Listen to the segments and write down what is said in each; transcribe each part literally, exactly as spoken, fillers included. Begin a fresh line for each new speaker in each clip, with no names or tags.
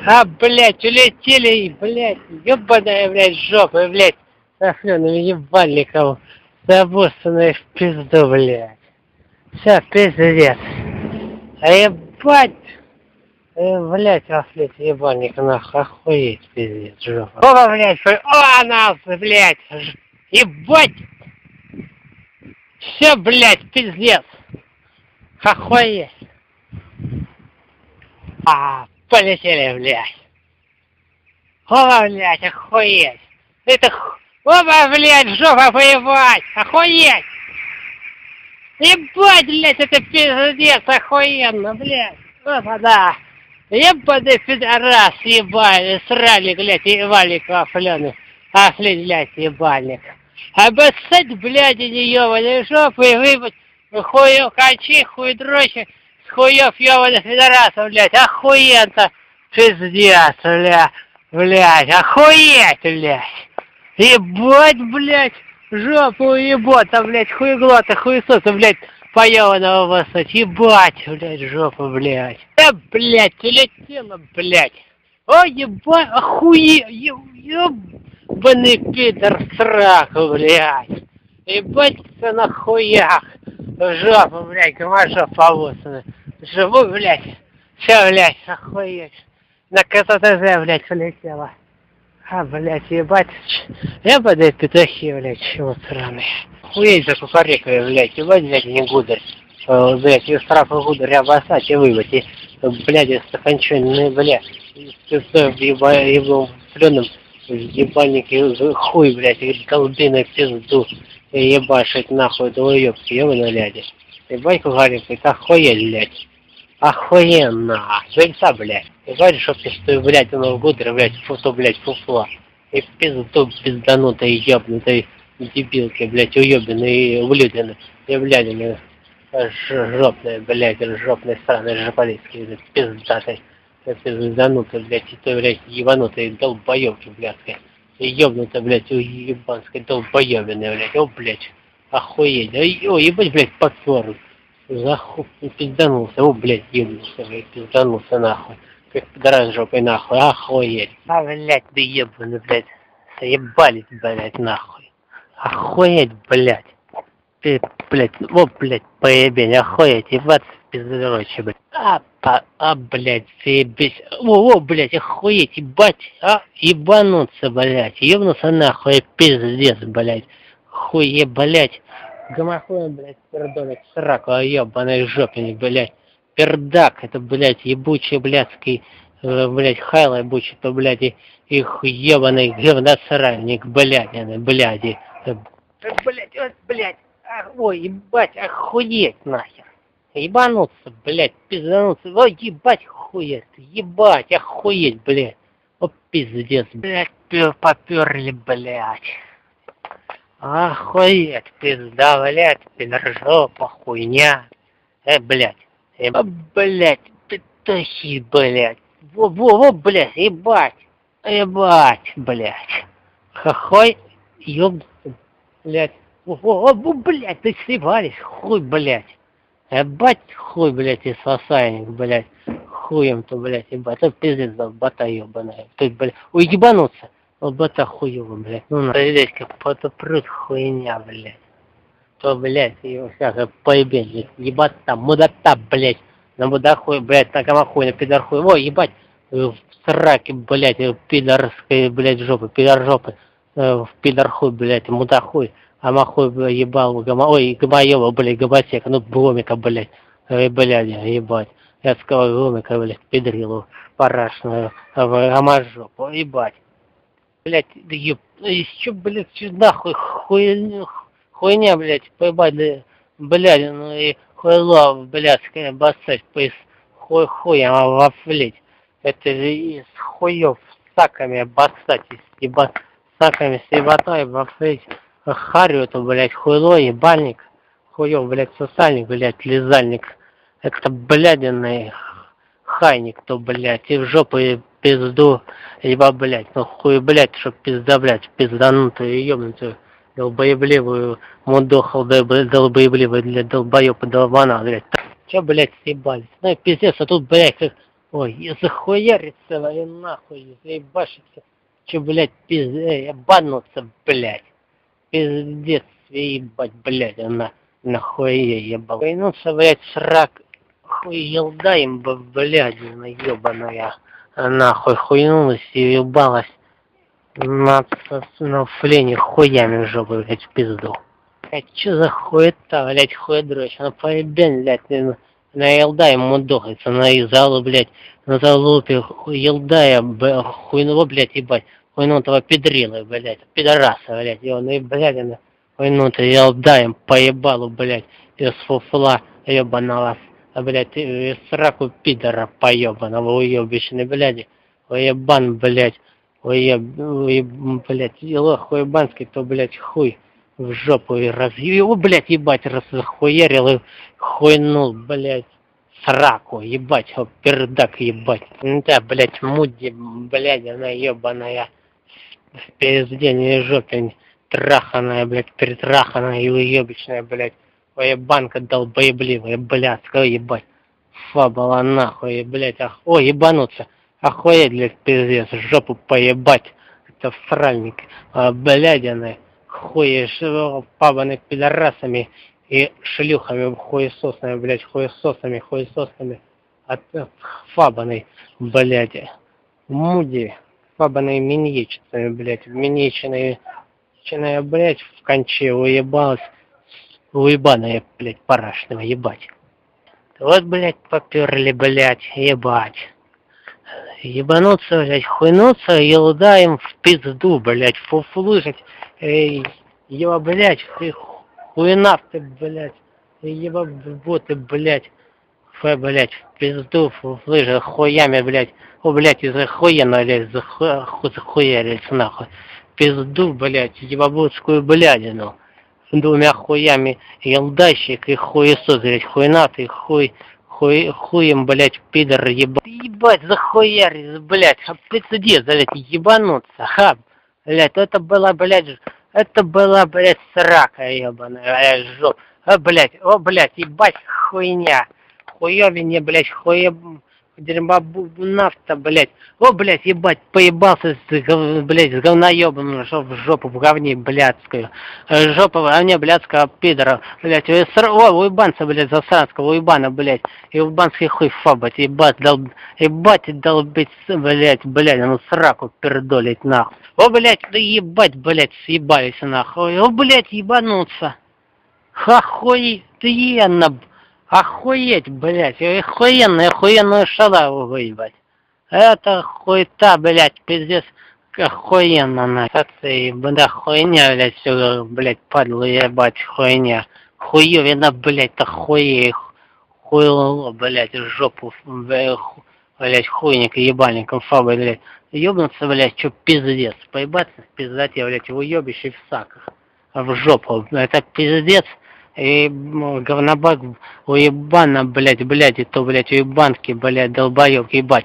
А, блядь, улетели, и, блядь, ебаная, блядь, жопа, блядь, софленым ебальником, забусанной в пизду, блядь. Все, пиздец. А ебать, э, блядь, раслет ебальник, нахуй, охуеть, пиздец, жопа. Опа, блядь, о, нас, блядь, ебать. Все, блядь, пиздец. Охуеть. А, полетели, блядь. Опа, блядь, охуеть. Это х... Опа, блядь, жопа поебать. Охуеть. Ебать, блядь, это пиздец, охуенно, блядь. Опа, да. Ебаный пидорас, ебальник, срали, блядь, ебальник офленый. Офлить, блядь, ебальник. Обоссать, блядь, не ебаные жопы и выбыть хую качи, хуй дрочи, с хуев ебаных пидорасов, блядь, охуенно. Пиздец, блядь, блядь, охуеть, блядь. Ебать, блядь, жопу ебота, блядь, хуеглота, хуесоса, блядь, поёбаного высоть, ебать, блядь, жопу, блядь. Да, блядь, улетела, блядь. О, ебать, охуе, ебаный пидор сраку, блядь. Ебать, все на хуях. Жопу, блядь, гомажоп повосана. Живу, блядь, все, блядь, охуеть. На КТТЗ, блядь, полетела. А, блядь, ебать. Я подаю петухи, блядь, чего сраные. Хуеть за кукарекой, блядь, ебать, блядь, не гударь. Блядь, и штрафы гударь обоссать и выбыть. И, блядь, стаканчонный, блядь. Ебаным пленным ебальник, хуй, блядь, и голубиной пизду. И ебашить нахуй, долуёбки, ебаный, блядь. Ебать, кукарекой, это охуеть, блядь. Охуенно. Жильца, блядь. И говоришь, что ты, блядь, он в гудре, блядь, фуфло, блядь, фуфло. И пизду пизданутые, ебнутые дебилки, блядь, уебанные, улюдины. И, блядь, жопные, блядь, жопные страны, жополицкие, блядь, пиздатые. Пизданутые, блядь, и то, блядь, ебанутые долбоёбки, блядь. И ебнутые, блядь, уебанские долбоёбины, блядь. О, блядь, охуеть. О, ебать, блядь, попёр. Захуй, пизданулся, о, блядь, ебнулся, блядь, пизданулся нахуй. Как пидорас жопой нахуй, охуеть. А, блядь, да ебаный, блядь, заебались, блядь, нахуй. Охуеть, блядь. Ты, блядь, о, блядь, поебень, охуеть, ебаться пиздорочи, блядь. А, па, а, блядь, заебись. О, о, блядь, охуеть, ебать, а, ебануться, блядь, ебнуться нахуй, пиздец, блядь. Хуе, блядь. Гомофон, блядь, пердолик, сраку, а ебаный жопенник, блядь. Пердак, это, блядь, ебучий, блядский, э, блядь, хайло ебучий, то, блядь, и, их ебаный говносральник, блядь, блядь, и, э, блядь, вот, блядь, ах, ой, ебать, охуеть нахер. Ебануться, блядь, пиздануться, ой, ебать, хуеть, ебать, охуеть, блядь. О, пиздец, блядь, поперли, блядь. Охуеть, пизда, блядь, пидоржопа, хуйня. Э, блядь, э, блядь, петухи, блядь. Во-во-во, блядь, ебать, ебать, блядь. Хохой, ёб, блядь. Во-во, блядь, ты сливались, хуй, блядь. Ебать, хуй, блядь, и сосальник, блядь. Хуем-то, блядь, ебать, это пиздец, бота ебаная. Ты, блядь, ой, ебануться. О, бота хуёво, блядь. Ну, надо, блядь, как потопрут хуйня, блядь. То, блядь, его всякое поебень, блядь. Ебать там, мудота, блядь. На мудохуй, блядь, на гомохуй, на пидорхуй. Ой, ебать, в сраке, блядь, пидорской, блядь, жопы, пидоржопы. В пидорхуй, блядь, мудохуй. А махуй, блядь, ебал, гомо... Ой, гомоёба, блядь, гоботека, ну, гомика, блядь. Ой, блядь, ебать. Я сказал, гомика, блядь, пидрилу парашную, гоможопу, ебать. Блять, да еб, еще, блядь, что нахуй, хуйня, хуйня, блядь, поебать, да, блядь, ну и хуйло, блядская, басать, пояс, хуй, хуем, а вафлить. Это же из хуев с саками басать, ебать, саками с ебатой вафлить. Харю это, блядь, хуйло, ебальник, хуев, блядь, сосальник, блядь, лизальник. Это, блядиный хайник, то, блядь, и в жопу и пизду, ебать, блядь, ну хуй, блядь, чтоб пизда, блядь, пизданутую, ебнутую, долбоебливую, мудохал, долбоебливую, блядь, долбоёб и долбана, блядь. Чё, блядь, съебались? Ну и пиздец, а тут, блядь, как Ой, и захуярится, и нахуй, заебашится. Че, блядь, пиздец, ебануться, блядь. Пиздец, ебать, блядь, она нахуй ебал. Клянуться, блядь, срак, хуй елда им, блядь, ебаная. Нахуй хуйнулась и ебалась на, на флене хуями в жопу, блядь, в пизду. Блядь, чё за хуета, блядь, хуедрочь, она поебен, блядь, на, на елда ему дохается, на залу, блядь, на залупе, елдая, хуйного, блядь, ебать, хуйнутого педрила, блядь, пидораса, блядь, и он, и, блядь, она, хуйнутый елда им поебалу, блядь, из фуфла ебаного, блядь, из сраку пидора поебаного, уебищный, блядь, уебан, блядь, уеб, уеб, блядь, лох уебанский, то, блядь, хуй в жопу и раз... Его, блядь, ебать, раз захуярил и хуйнул, блядь, сраку, ебать, о, пердак, ебать. Да, блядь, Муди, блядь, она ебаная, в пиздении жопе, траханая, блядь, перетраханая и уебищная, блядь. Ой, банка долбоебливая, блядская, ебать. Фабала нахуй, блядь, ах... Ой, ебануться. Охуеть, блядь, пиздец, жопу поебать. Это сральник, а, блядяная. Хуешь пабаны пидорасами и шлюхами, хуесосами, блядь, хуесосами, хуесосами. От фабаной, блядь, Муди, фабаной миньечицами, блядь, миньечиной, чиная, блядь, в конче уебалась, уебаная, блядь, парашного, ебать. Вот, блядь, поперли, блядь, ебать. Ебануться, блядь, хуйнуться, елда им в пизду, блядь, фуфлыжить, эй, еба, блядь, ты хуйнавты, блядь, еба, боты, блядь, фэ, блядь, в пизду, фуфлыжить, хуями, блядь, о, блядь, из-за хуена, блядь, захуярились, нахуй, пизду, блядь, ебабутскую блядину, двумя хуями, елдащик и хуесос, блядь, хуйнатый, хуй, Хуй, хуем, блядь, пидор, ебать. Ебать, захуярь, блядь, а пиздец, блядь, ебануться, ха, блядь, это была, блядь, это была, блядь, срака ебаная, блядь, жоп, а, блядь, о, блядь, ебать, хуйня, хуёвине, блядь, хуеб, дерьма, нафта, блядь, о, блядь, ебать, поебался, с, блядь, с говноёбом, что в жопу, в говне, блядскую, жопа в говне, блядского пидора, блядь, о, уебанца, блядь, засранского, уебана, блядь, ебанский хуй фабать, ебать, дол, ебать, долбить, блядь, блядь, ну сраку пердолить, нахуй, о, блядь, да ебать, блядь, съебались, нахуй, о, блядь, ебануться, хахуй, ты ена, охуеть, блядь, охуенную, охуенную шалаву выебать. Это хуйта, блядь, пиздец, охуенно, нахуй. Это, да, хуйня, блядь, все, блядь, падлу ебать, хуйня. Хуёвина, блядь, охуе, хуйло, блядь, жопу, блядь, хуйник, ебальником, фабой, блядь. Ёбнуться, блядь, чё пиздец, поебаться в пиздате, блядь, уёбище в саках, в жопу, это пиздец. И говнобак уебана, блядь, блядь, и то, блядь, уебанки, блядь, долбоёб, ебать.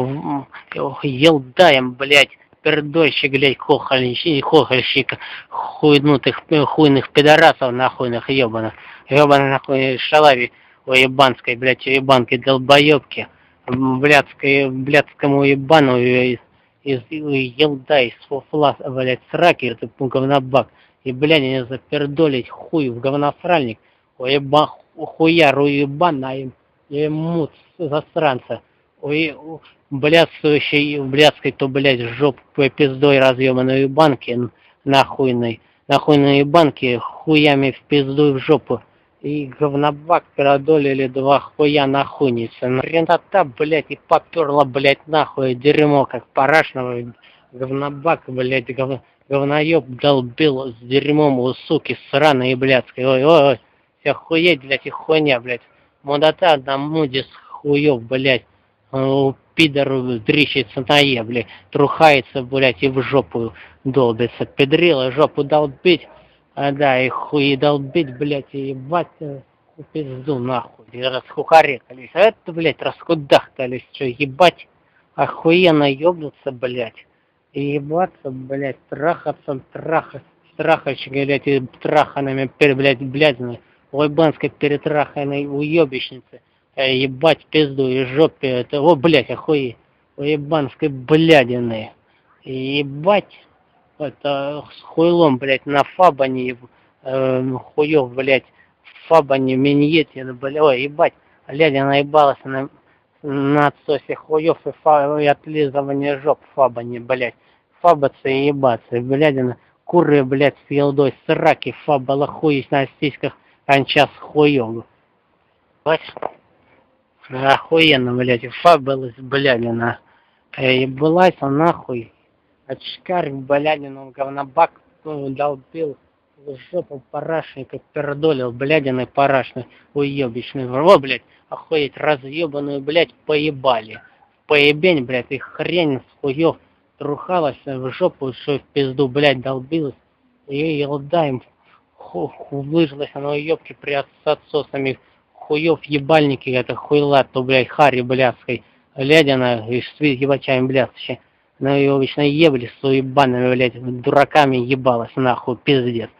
Елдаем, блядь, пердольщик, блядь, хохольщик, хохольщик, хуйнутых, хуйных пидорасов, нахуйных, ебаных. Ебаных, нахуй, шалави уебанской, блядь, уебанки, долбоёбки. Блядской, блядскому уебану из, из, елда, из фуфла, блядь, сраки, это говнобак. И, блядь, не запердолить хуй в говнофральник, уеба, хуяр, уебана, и, и мут засранца, уе, блядствующий, блядской, то, блядь, жопу пиздой разъебанной банки, нахуйной, нахуйной банки, хуями в пизду в жопу, и говнобак передолили два хуя нахуйницы, хренота, блядь, и поперла, блядь, нахуй, дерьмо, как парашного, говнобак, блядь, говно. Говноёб долбил с дерьмом у суки сраной и блядской. Ой-ой-ой, вся хуеть, блядь, и хуйня, блядь. Мудота на муде с хуёв, блядь. Пидор дрищется на е, блядь. Трухается, блядь, и в жопу долбится. Педрила жопу долбить. А да, и хуи долбить, блядь, и ебать пизду нахуй. И расхухарекались. А это, блядь, раскудахтались. Что, ебать? Охуенно ёбнуться, блядь. И ебаться, блядь, трахаться, трахать, трахать, блядь, и траханными, блядь, блядь, уебанской перетраханной уебищницы. Э, ебать пизду и жопе. Это, о, блядь, охуеть. У ебанской блядины. Ебать. Это с хуйлом, блядь, на фабане, э, хуёв, блядь, в фабане, миньете, блядь, ой, ебать, глядя наебалась на, на отсосе хуёв и, фа, и отлизывание жоп в фабане, блядь, фабаться и ебаться, блядина, куры, блядь, с елдой, сраки, фабала хуись на стичках, анчас хуёв. Охуенно, блядь, фабалась, блядина, ебалась, нахуй. Очкарь, блядин, он говнобак долбил в жопу парашный, как пердолил, блядиной парашный, уебищный. Во, блядь, охуеть, разъебанную, блядь, поебали. Поебень, блядь, и хрень с хуев трухалась в жопу, что в пизду, блядь, долбилась. И елда им ху, ху, выжилась она уебки при с отсосами хуев ебальники, это хуйла, то, блядь, хари блядской, глядя и свит ебачаем блядствуще. Ну и обычно ебли с уебанами, блядь, дураками ебалась нахуй, пиздец.